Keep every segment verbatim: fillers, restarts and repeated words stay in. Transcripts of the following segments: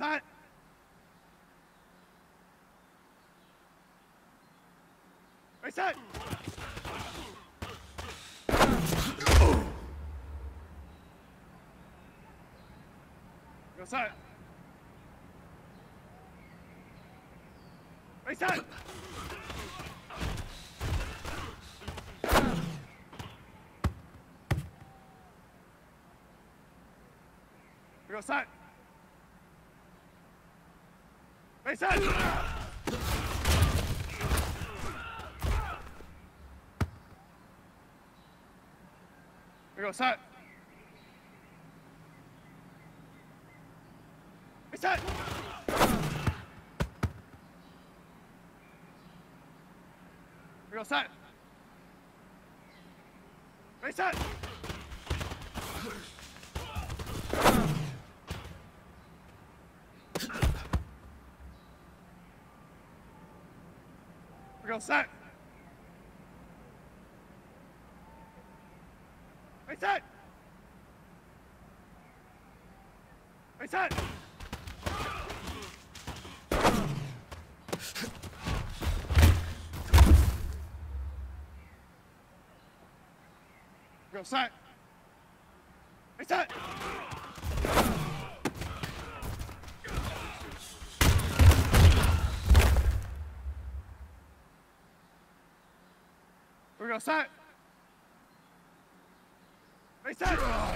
Set. Reset. Go set. Reset. Go set. Reset. We go set. Reset. We go set. Reset. We go set. Reset. Reset. Go set. Reset. We go set. Reset.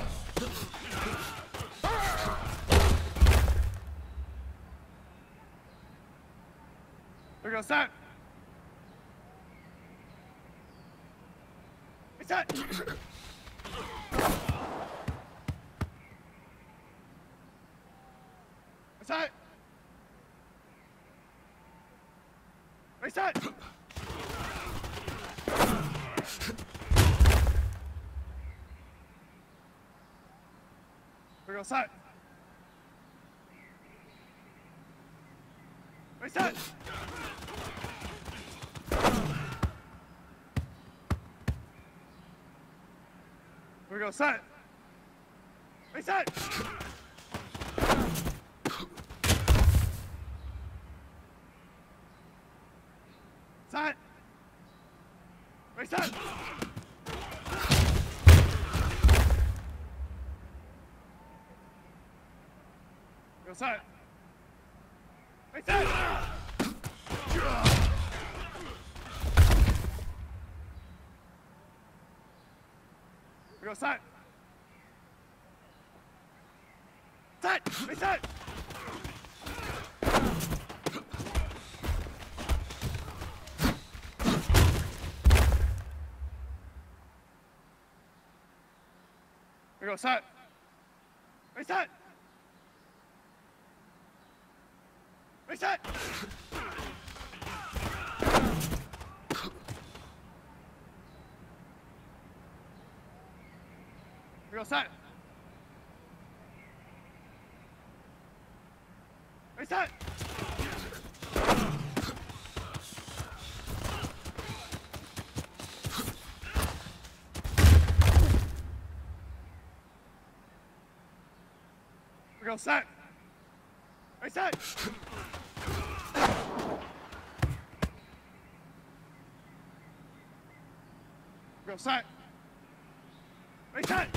We go set. Reset. Reset. Reset. We go set. Reset. We go set. Reset. Set. Reset. Go set. Reset. We go set. Set. Reset. We go set. Reset. Reset. We go set. Reset. We go set. Reset. We go set. Reset.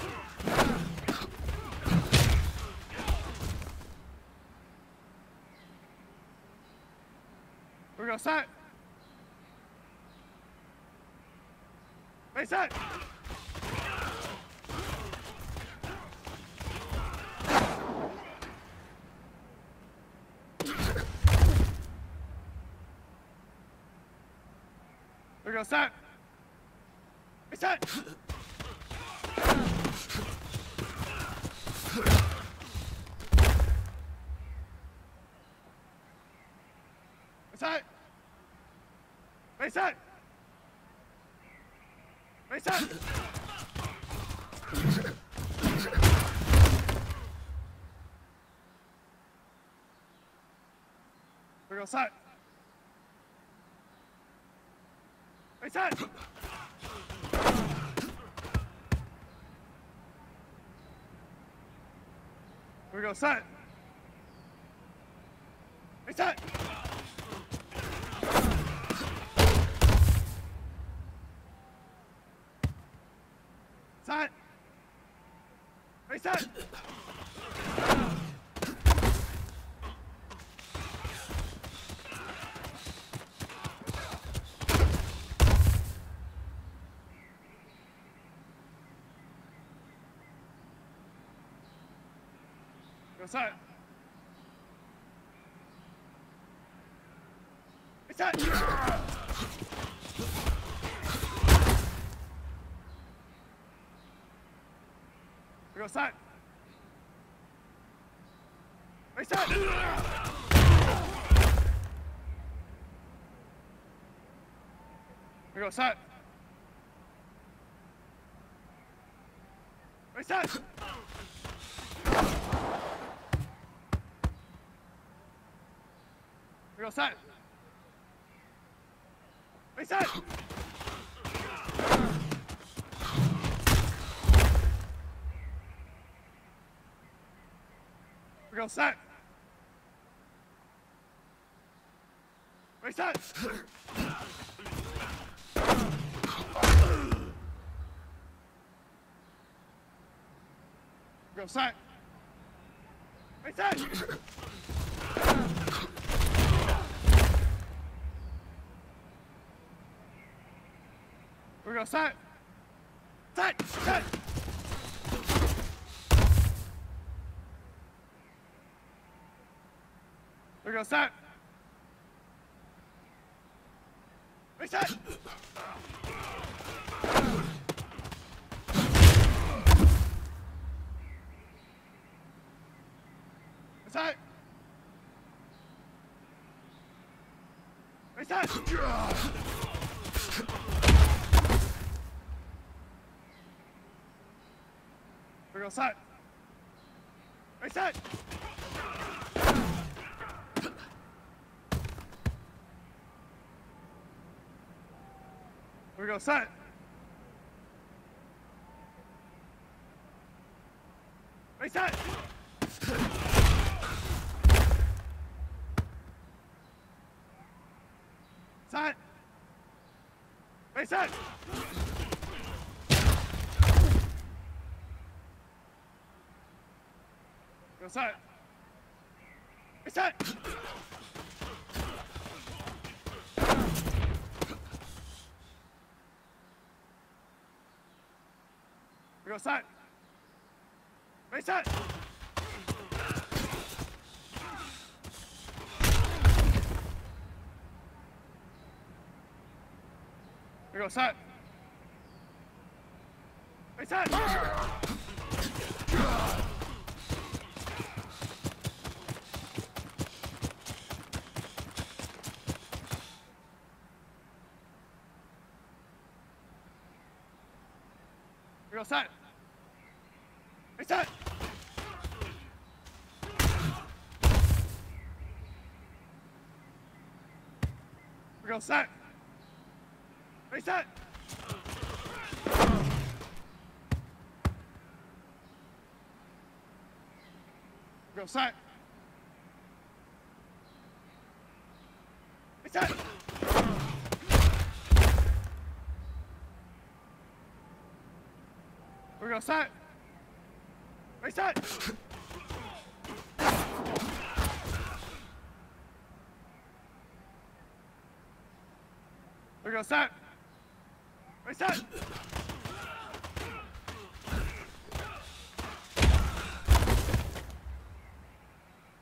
We go set. Reset. We go set. Reset. Reset. Reset. Reset. We go set. Reset. We go set. Reset! Reset! Reset! Go set. Reset. Go set. Reset. Go set. Reset. Go set. Reset. Go set. Reset. Go set. Reset. We're gonna set. Set. Set. We're gonna set. Reset. Reset. Reset. We're gonna set. Reset. We're gonna set. Reset. Set. Reset. Go set. Reset. Go set. Reset. Go set. Reset. Go set. Reset. Go set. Reset. Go set. Reset. We're gonna set. Reset. We're gonna set. Reset.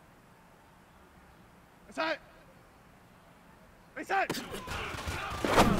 Reset. Reset.